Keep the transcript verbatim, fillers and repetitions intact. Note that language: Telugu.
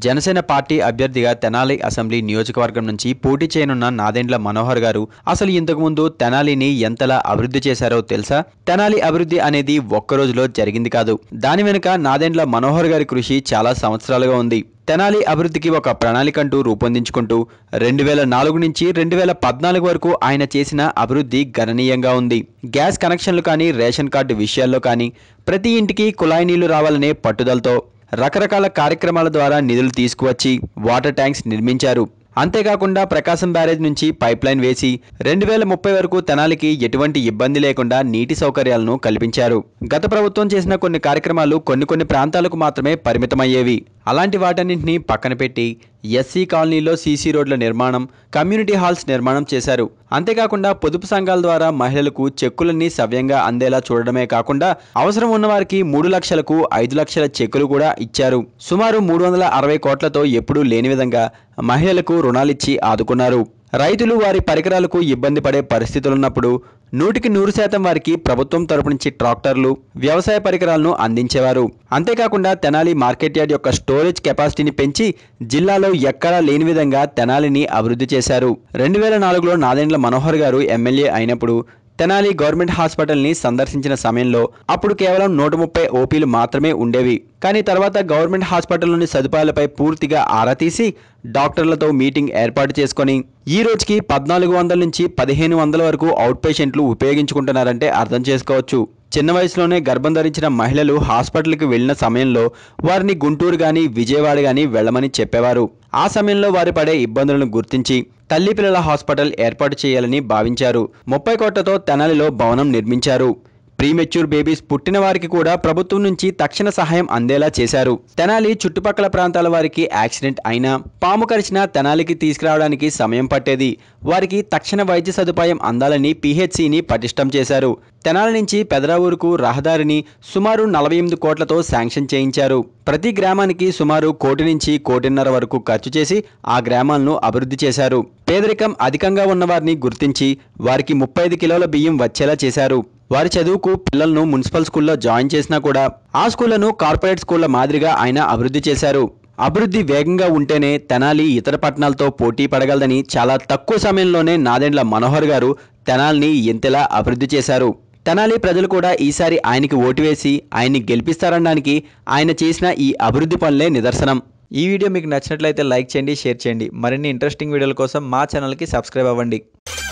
జనసేన పార్టీ అభ్యర్థిగా తెనాలి అసెంబ్లీ నియోజకవర్గం నుంచి పోటీ చేయనున్న నాదెండ్ల మనోహర్ గారు అసలు ఇంతకుముందు తెనాలిని ఎంతలా అభివృద్ధి చేశారో తెలుసా? తెనాలి అభివృద్ధి అనేది ఒక్క రోజులో జరిగింది కాదు. దాని వెనుక నాదెండ్ల మనోహర్ గారి కృషి చాలా సంవత్సరాలుగా ఉంది. తెనాలి అభివృద్ధికి ఒక ప్రణాళికంటూ రూపొందించుకుంటూ రెండు వేల నాలుగు నుంచి రెండు వేల పద్నాలుగు వరకు ఆయన చేసిన అభివృద్ధి గణనీయంగా ఉంది. గ్యాస్ కనెక్షన్లు కానీ, రేషన్ కార్డు విషయాల్లో కానీ, ప్రతి ఇంటికి కుళాయి నీళ్లు రావాలనే పట్టుదలతో రకరకాల కార్యక్రమాల ద్వారా నిధులు తీసుకువచ్చి వాటర్ ట్యాంక్స్ నిర్మించారు. అంతేకాకుండా ప్రకాశం బ్యారేజ్ నుంచి పైప్ లైన్ వేసి రెండు వేల ముప్పై వరకు తెనాలికి ఎటువంటి ఇబ్బంది లేకుండా నీటి సౌకర్యాలను కల్పించారు. గత ప్రభుత్వం చేసిన కొన్ని కార్యక్రమాలు కొన్ని కొన్ని ప్రాంతాలకు మాత్రమే పరిమితమయ్యేవి. అలాంటి వాటన్నింటినీ పక్కన పెట్టి ఎస్సీ కాలనీలో సీసీ రోడ్ల నిర్మాణం, కమ్యూనిటీ హాల్స్ నిర్మాణం చేశారు. అంతేకాకుండా పొదుపు సంఘాల ద్వారా మహిళలకు చెక్కులన్నీ సవ్యంగా అందేలా చూడడమే కాకుండా అవసరం ఉన్న వారికి మూడు లక్షలకు ఐదు లక్షల చెక్కులు కూడా ఇచ్చారు. సుమారు మూడు వందల అరవై కోట్లతో ఎప్పుడూ లేని విధంగా మహిళలకు రుణాలిచ్చి ఆదుకున్నారు. రైతులు వారి పరికరాలకు ఇబ్బంది పడే పరిస్థితులున్నప్పుడు నూటికి నూరు శాతం వారికి ప్రభుత్వం తరపు నుంచి ట్రాక్టర్లు, వ్యవసాయ పరికరాలను అందించేవారు. అంతేకాకుండా తెనాలి మార్కెట్ యార్డ్ యొక్క స్టోరేజ్ కెపాసిటీని పెంచి జిల్లాలో ఎక్కడా లేని విధంగా తెనాలిని అభివృద్ధి చేశారు. రెండు వేల నాలుగులో నాదెండ్ల మనోహర్ గారు ఎమ్మెల్యే అయినప్పుడు తెనాలి గవర్నమెంట్ హాస్పిటల్ని సందర్శించిన సమయంలో అప్పుడు కేవలం నూట ముప్పై ఓపీలు మాత్రమే ఉండేవి. కానీ తర్వాత గవర్నమెంట్ హాస్పిటల్లోని సదుపాయాలపై పూర్తిగా ఆరా తీసి డాక్టర్లతో మీటింగ్ ఏర్పాటు చేసుకొని ఈ రోజుకి పద్నాలుగు వందల నుంచి పదిహేను వందల వరకు అవుట్ పేషెంట్లు ఉపయోగించుకుంటున్నారంటే అర్థం చేసుకోవచ్చు. చిన్న వయసులోనే గర్భం ధరించిన మహిళలు హాస్పిటల్కి వెళ్లిన సమయంలో వారిని గుంటూరు గాని, విజయవాడ గాని వెళ్లమని చెప్పేవారు. ఆ సమయంలో వారు పడే ఇబ్బందులను గుర్తించి తల్లి పిల్లల హాస్పిటల్ ఏర్పాటు చేయాలని భావించారు. ముప్పై కోట్లతో తెనాలిలో భవనం నిర్మించారు. ప్రీమెచ్యూర్ బేబీస్ పుట్టిన వారికి కూడా ప్రభుత్వం నుంచి తక్షణ సహాయం అందేలా చేశారు. తెనాలి చుట్టుపక్కల ప్రాంతాల వారికి యాక్సిడెంట్ అయినా, పాము కరిచినా తెనాలికి తీసుకురావడానికి సమయం పట్టేది. వారికి తక్షణ వైద్య సదుపాయం అందాలని పీహెచ్సిని పటిష్టం చేశారు. తెనాలి నుంచి పెదరావూరుకు రహదారిని సుమారు నలభై ఎనిమిది కోట్లతో శాంక్షన్ చేయించారు. ప్రతి గ్రామానికి సుమారు కోటి నుంచి కోటిన్నర వరకు ఖర్చు చేసి ఆ గ్రామాలను అభివృద్ధి చేశారు. పేదరికం అధికంగా ఉన్నవారిని గుర్తించి వారికి ముప్పై ఐదు కిలోల బియ్యం వచ్చేలా చేశారు. వారి చదువుకు పిల్లలను మున్సిపల్ స్కూల్లో జాయిన్ చేసినా కూడా ఆ స్కూళ్లను కార్పొరేట్ స్కూళ్ల మాదిరిగా ఆయన అభివృద్ధి చేశారు. అభివృద్ధి వేగంగా ఉంటేనే తెనాలి ఇతర పట్టణాలతో పోటీ పడగలదని చాలా తక్కువ సమయంలోనే నాదెండ్ల మనోహర్ గారు తెనాలిని ఎంతలా అభివృద్ధి చేశారు. తెనాలి ప్రజలు కూడా ఈసారి ఆయనకి ఓటు వేసి ఆయన్ని గెలిపిస్తారనడానికి ఆయన చేసిన ఈ అభివృద్ధి పనులే నిదర్శనం. ఈ వీడియో మీకు నచ్చినట్లయితే లైక్ చేయండి, షేర్ చేయండి. మరిన్ని ఇంట్రెస్టింగ్ వీడియోల కోసం మా ఛానల్కి సబ్స్క్రైబ్ అవ్వండి.